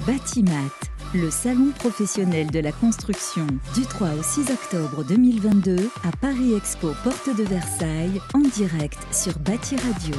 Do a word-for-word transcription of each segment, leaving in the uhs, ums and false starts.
Batimat, le salon professionnel de la construction, du trois au six octobre deux mille vingt-deux à Paris Expo, porte de Versailles, en direct sur Bati Radio.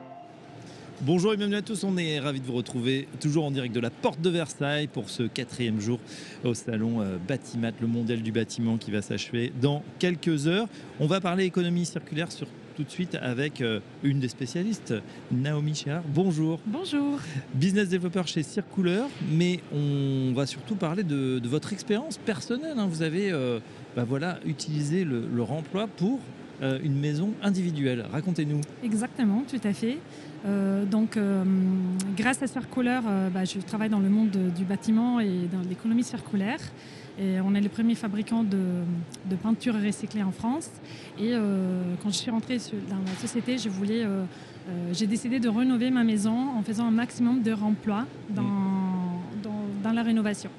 Bonjour et bienvenue à tous, on est ravis de vous retrouver toujours en direct de la porte de Versailles pour ce quatrième jour au salon Batimat, le mondial du bâtiment qui va s'achever dans quelques heures. On va parler économie circulaire sur tout de suite avec une des spécialistes, Naomi Chéard. Bonjour. Bonjour. Business développeur chez Circouleur, mais on va surtout parler de, de votre expérience personnelle. Hein. Vous avez euh, bah voilà, utilisé le, le remploi pour euh, une maison individuelle. Racontez-nous. Exactement, tout à fait. Euh, donc, euh, grâce à Circouleur, euh, bah, je travaille dans le monde de, du bâtiment et dans l'économie circulaire. Et on est le premier fabricant de, de peinture recyclée en France. Et euh, quand je suis rentrée dans la société, je voulais, euh, euh, j'ai décidé de rénover ma maison en faisant un maximum de remploi dans, dans, dans la rénovation.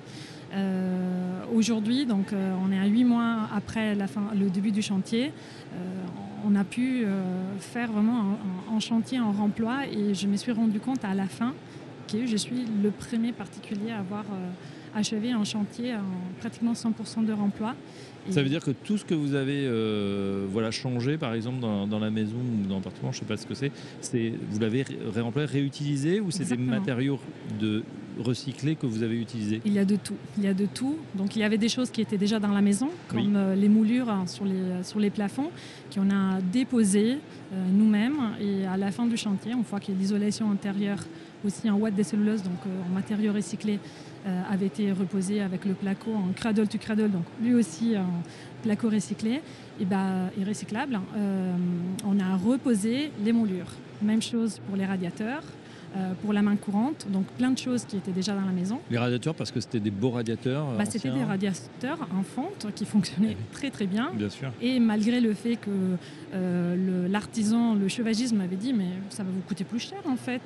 Euh, aujourd'hui, donc, euh, on est à huit mois après la fin, le début du chantier. Euh, on a pu euh, faire vraiment un, un chantier en remploi et je me suis rendu compte à la fin que je suis le premier particulier à avoir euh, achevé un chantier en pratiquement cent pour cent de remploi. Et ça veut dire que tout ce que vous avez euh, voilà, changé, par exemple, dans, dans la maison ou dans l'appartement, je ne sais pas ce que c'est, c'est vous l'avez réemployé, réutilisé ou c'est des matériaux de recyclés que vous avez utilisés? Il y a de tout. Il y a de tout. Donc il y avait des choses qui étaient déjà dans la maison, comme oui. euh, les moulures hein, sur, les, sur les plafonds, qu'on a déposées euh, nous-mêmes. Et à la fin du chantier, on voit que l'isolation intérieure, aussi en ouate de cellulose, donc euh, en matériaux recyclés, euh, avait été reposé avec le placo en cradle to cradle, donc lui aussi en placo recyclé et, bah, et recyclable. Euh, on a reposé les moulures. Même chose pour les radiateurs. Euh, pour la main courante, donc plein de choses qui étaient déjà dans la maison. Les radiateurs, parce que c'était des beaux radiateurs bah, C'était des radiateurs en fonte qui fonctionnaient oui. très très bien. Bien sûr. Et malgré le fait que euh, l'artisan, le, le chevagiste m'avait dit mais ça va vous coûter plus cher en fait.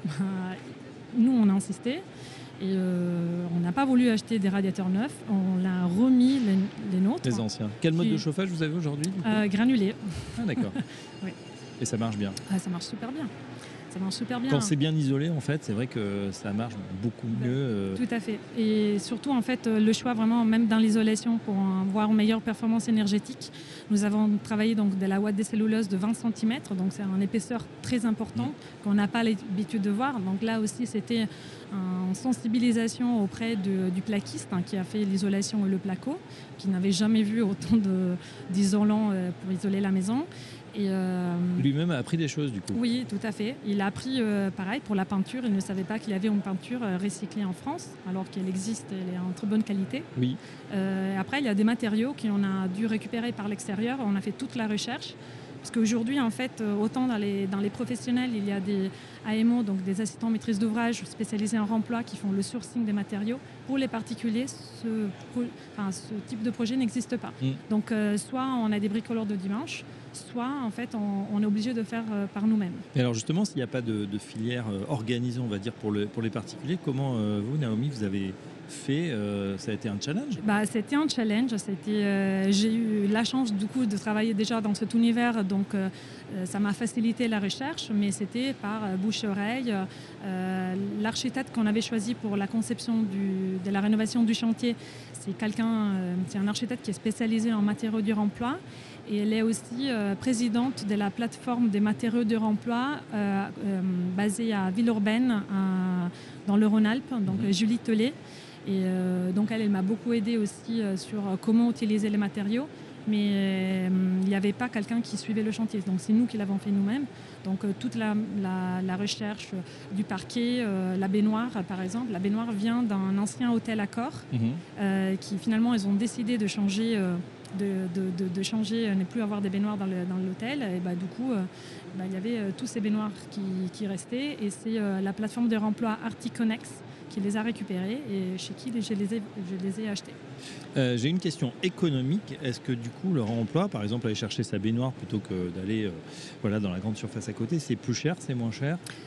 Nous on a insisté et euh, on n'a pas voulu acheter des radiateurs neufs, on a remis les, les nôtres. Les anciens. Quel mode qui... de chauffage vous avez aujourd'hui? euh, Granulé. Ah d'accord. Oui. Et ça marche bien? Ah, ça marche super bien. Ça marche super bien. Quand c'est bien isolé, en fait, c'est vrai que ça marche beaucoup mieux. Euh... Tout à fait. Et surtout, en fait, le choix vraiment, même dans l'isolation, pour avoir une meilleure performance énergétique, nous avons travaillé donc de la ouate de cellulose de vingt centimètres, donc c'est une épaisseur très importante mmh. qu'on n'a pas l'habitude de voir. Donc là aussi, c'était une sensibilisation auprès de, du plaquiste hein, qui a fait l'isolation et le placo, qui n'avait jamais vu autant d'isolants euh, pour isoler la maison. Et euh, lui-même a appris des choses du coup. Oui, tout à fait. Il a appris euh, pareil pour la peinture. Il ne savait pas qu'il y avait une peinture euh, recyclée en France, alors qu'elle existe, elle est en très bonne qualité. Oui. Euh, après, il y a des matériaux qu'on a dû récupérer par l'extérieur. On a fait toute la recherche. Parce qu'aujourd'hui, en fait, autant dans les, dans les professionnels, il y a des A M O, donc des assistants maîtrise d'ouvrage spécialisés en remploi qui font le sourcing des matériaux. Pour les particuliers, ce, enfin, ce type de projet n'existe pas. Mmh. Donc, euh, soit on a des bricoleurs de dimanche, soit en fait on, on est obligé de faire euh, par nous-mêmes. Et alors justement, s'il n'y a pas de, de filière euh, organisée, on va dire, pour, le, pour les particuliers, comment euh, vous, Naomi, vous avez fait euh, ça a été un challenge? Bah, c'était un challenge. Euh, j'ai eu la chance du coup de travailler déjà dans cet univers, donc euh, ça m'a facilité la recherche, mais c'était par euh, bouche-oreille. Euh, L'architecte qu'on avait choisi pour la conception du, de la rénovation du chantier, c'est quelqu'un, euh, c'est un architecte qui est spécialisé en matériaux du remploi. Et elle est aussi euh, présidente de la plateforme des matériaux de remploi euh, euh, basée à Villeurbanne, euh, dans le Rhône-Alpes, donc mmh. Julie Tellet. Et euh, donc elle, elle m'a beaucoup aidée aussi euh, sur comment utiliser les matériaux. Mais euh, il n'y avait pas quelqu'un qui suivait le chantier. Donc c'est nous qui l'avons fait nous-mêmes. Donc euh, toute la, la, la recherche du parquet, euh, la baignoire par exemple. La baignoire vient d'un ancien hôtel Accor mmh. euh, qui finalement ils ont décidé de changer... Euh, De, de, de, de changer, ne plus avoir des baignoires dans l'hôtel. Et bah, du coup, euh, bah, il y avait euh, tous ces baignoires qui, qui restaient. Et c'est euh, la plateforme de remploi Articonex qui les a récupérés et chez qui je les ai, je les ai achetés. Euh, J'ai une question économique. Est-ce que du coup, le remploi, par exemple, aller chercher sa baignoire plutôt que d'aller euh, voilà, dans la grande surface à côté, c'est plus cher, c'est moins cher?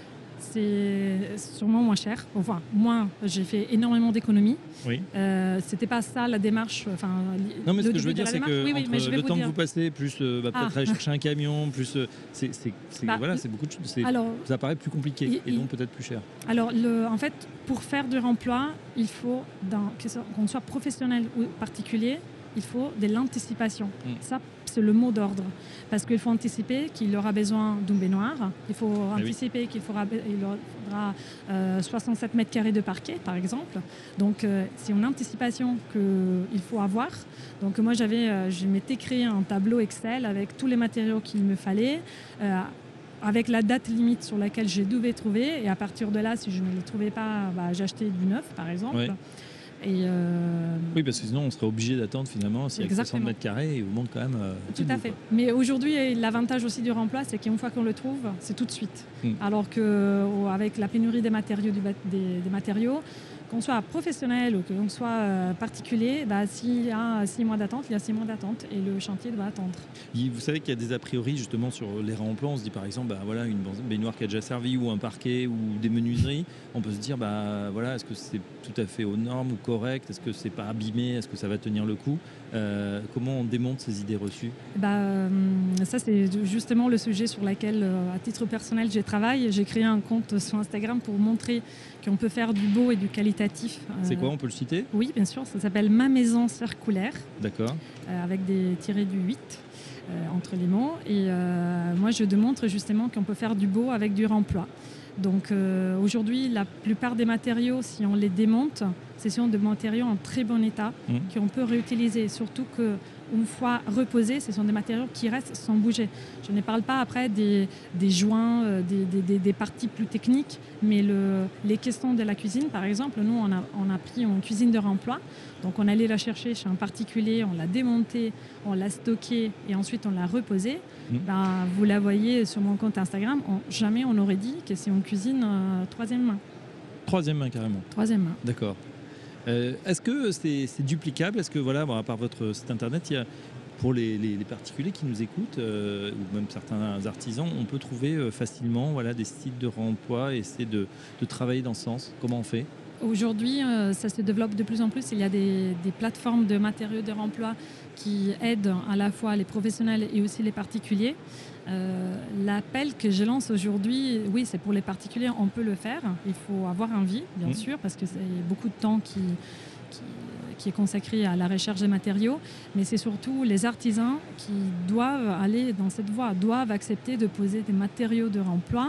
c'est sûrement moins cher. Enfin, moi, j'ai fait énormément d'économies. Oui. Euh, c'était pas ça la démarche. Enfin, non, mais ce le que je veux début dire, de la c'est démarche. que Oui, oui, entre mais je vais le vous temps dire. que vous passez, plus euh, bah, peut-être Ah. aller chercher un camion, plus euh, c'est, c'est, c'est, Bah, voilà, c'est beaucoup de choses. C'est- Alors, Ça paraît plus compliqué il- et il- donc peut-être plus cher. alors le, en fait, pour faire du remploi, il faut, dans- que ce- qu'on soit professionnel ou particulier, il faut de l'anticipation. Mm. Ça, c'est le mot d'ordre. Parce qu'il faut anticiper qu'il aura besoin d'une baignoire. Il faut oui. anticiper qu'il faudra, il faudra euh, soixante-sept mètres carrés de parquet, par exemple. Donc, euh, c'est une anticipation qu'il faut avoir. Donc, moi, j'avais, euh, je m'étais créé un tableau Excel avec tous les matériaux qu'il me fallait. Euh, avec la date limite sur laquelle je devais trouver. Et à partir de là, si je ne les trouvais pas, bah, j'achetais du neuf, par exemple. Ouais. Et euh, Oui, parce que sinon, on serait obligé d'attendre finalement. S'il y a que soixante Exactement. mètres carrés, il vous manque quand même. euh, un Tout petit à bout, fait. quoi. Mais aujourd'hui, l'avantage aussi du remploi, c'est qu'une fois qu'on le trouve, c'est tout de suite. Mm. Alors qu'avec la pénurie des matériaux, du bat- des, des matériaux, qu'on soit professionnel ou qu'on soit euh, particulier, bah, s'il y a six mois d'attente, il y a six mois d'attente et le chantier doit attendre. Il- Vous savez qu'il y a des a priori justement sur les remploi. On se dit par exemple, bah, voilà, une baignoire qui a déjà servi ou un parquet ou des menuiseries. On peut se dire, bah, voilà, est-ce que c'est tout à fait aux normes ou correct? Est-ce que c'est pas abîmé? Est-ce que ça va tenir le coup? Euh, Comment on démonte ces idées reçues? Bah, euh, ça, c'est justement le sujet sur lequel, euh, à titre personnel, je travaille. J'ai créé un compte sur Instagram pour montrer qu'on peut faire du beau et du qualitatif. C'est Euh, quoi? On peut le citer? Oui, bien sûr. Ça s'appelle Ma Maison Circulaire, D'accord. euh, avec des tirés du huit euh, entre les mots. Et euh, moi, je démontre justement qu'on peut faire du beau avec du remploi. Donc euh, aujourd'hui, la plupart des matériaux, si on les démonte, ce sont des matériaux en très bon état Mmh. qu'on peut réutiliser. Surtout qu'une fois reposés, ce sont des matériaux qui restent sans bouger. Je ne parle pas après des, des joints, euh, des, des- des- des parties plus techniques, mais le, les caissons de la cuisine, par exemple, nous, on a, on a pris une cuisine de remploi. Donc on allait la chercher chez un particulier, on l'a démontée, on l'a stockée et ensuite on l'a reposée. Mmh. Ben, vous la voyez sur mon compte Instagram, on- jamais on n'aurait dit que c'est une cuisine euh, troisième main. Troisième main carrément. Troisième main. D'accord. Euh, Est-ce que c'est c'est duplicable? Est-ce que, voilà, bon, à part votre site internet, il y a, pour les, les- les particuliers qui nous écoutent, euh, ou même certains artisans, on peut trouver euh, facilement, voilà, des sites de remploi et essayer de, de travailler dans ce sens? Comment on fait? Aujourd'hui, euh, ça se développe de plus en plus. Il y a des, des plateformes de matériaux de remploi qui aident à la fois les professionnels et aussi les particuliers. Euh, L'appel que je lance aujourd'hui, oui, c'est pour les particuliers, on peut le faire. Il faut avoir envie, bien Mmh. sûr, parce que c'est beaucoup de temps qui, qui, qui est consacré à la recherche des matériaux. Mais c'est surtout les artisans qui doivent aller dans cette voie, doivent accepter de poser des matériaux de remploi.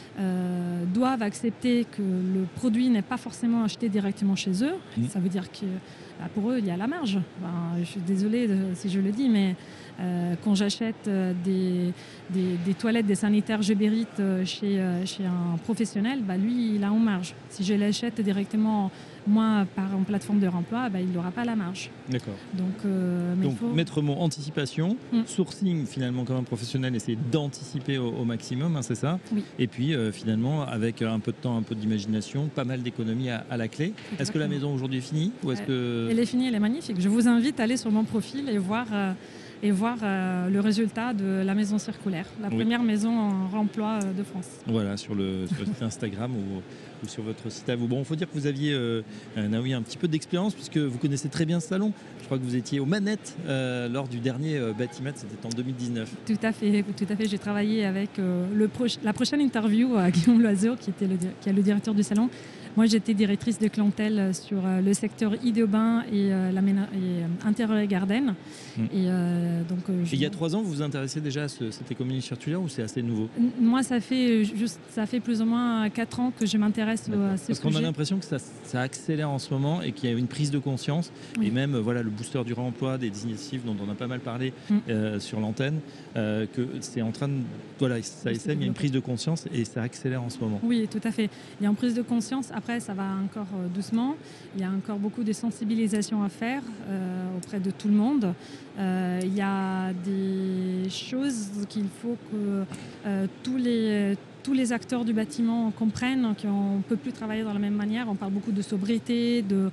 Euh, doivent accepter que le produit n'est pas forcément acheté directement chez eux. Mmh. Ça veut dire que bah, pour eux, il y a la marge. Ben, je suis désolée de- si je le dis, mais euh, quand j'achète euh, des, des, des toilettes, des sanitaires Geberit euh, chez, euh, chez un professionnel, bah, lui, il a en marge. Si je l'achète directement, moi, par une plateforme de remploi, bah, il n'aura pas la marge. D'accord. Donc, euh, mais Donc, il faut... maître mot anticipation, Mm. sourcing finalement comme un professionnel, essayer d'anticiper au, au maximum, hein, c'est ça. Oui. Et puis euh, finalement, avec un peu de temps, un peu d'imagination, pas mal d'économies à, à la clé. Est-ce que la Exactement. maison aujourd'hui est finie ou est-ce que... Elle est finie, elle est magnifique. Je vous invite à aller sur mon profil et voir, euh, et voir euh, le résultat de la maison circulaire, la Oui. première maison en remploi euh, de France. Voilà, sur le, sur le site Instagram ou, ou sur votre site à vous. Bon, il faut dire que vous aviez, euh, euh, Naoui, un petit peu d'expérience puisque vous connaissez très bien ce salon. Je crois que vous étiez aux manettes euh, lors du dernier euh, Batimat, c'était en deux mille dix-neuf. Tout à fait, tout à fait. J'ai travaillé avec euh, le proche- la prochaine interview à Guillaume Loiseau, qui, était le, di- qui est le directeur du salon. Moi, j'étais directrice de clientèle sur euh, le secteur idéobain et, euh, l'aména- et euh, intérieur et garden. Mm. Et euh, donc, euh, je- Et il y a trois ans, vous vous intéressez déjà à ce, cette économie circulaire ou c'est assez nouveau? N- Moi, ça fait, juste, ça fait plus ou moins quatre ans que je m'intéresse euh, à ce Parce qu'on a sujet. l'impression que ça, ça accélère en ce moment et qu'il y a une prise de conscience. Oui. Et même euh, voilà, le booster du réemploi, des initiatives dont on a pas mal parlé Mm. euh, sur l'antenne, euh, que c'est en train de... Voilà, ça De se essaie, il y a une développer. prise de conscience et ça accélère en ce moment. Oui, tout à fait. Il y a une prise de conscience. Après, ça va encore euh, doucement. Il y a encore beaucoup de sensibilisation à faire euh, auprès de tout le monde. Euh, il y a des choses qu'il faut que euh, tous les tous les acteurs du bâtiment comprennent qu'on ne peut plus travailler de la même manière. On parle beaucoup de sobriété, de,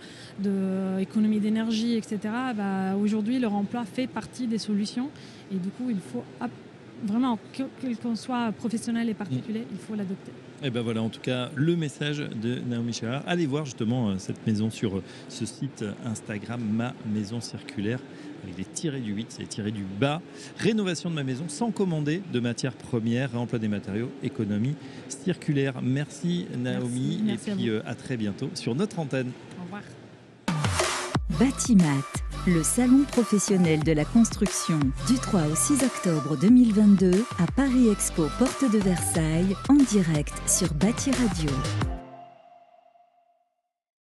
de économie d'énergie, et cetera. Bah, aujourd'hui, le remploi fait partie des solutions. Et du coup, il faut ap- vraiment, que- quel qu'on soit professionnel et particulier, il faut l'adopter. Et ben voilà, en tout cas, le message de Naomi Chérard. Allez voir justement euh, cette maison sur euh, ce site Instagram, Ma Maison Circulaire, avec des tirés du huit, c'est les tirés du bas. Rénovation de ma maison sans commander de matières premières, réemploi des matériaux, économie circulaire. Merci Naomi, Merci, merci et à puis vous. euh, à très bientôt sur notre antenne. Au revoir. Batimat, le salon professionnel de la construction, du trois au six octobre deux mille vingt-deux à Paris Expo, porte de Versailles, en direct sur Bâti Radio.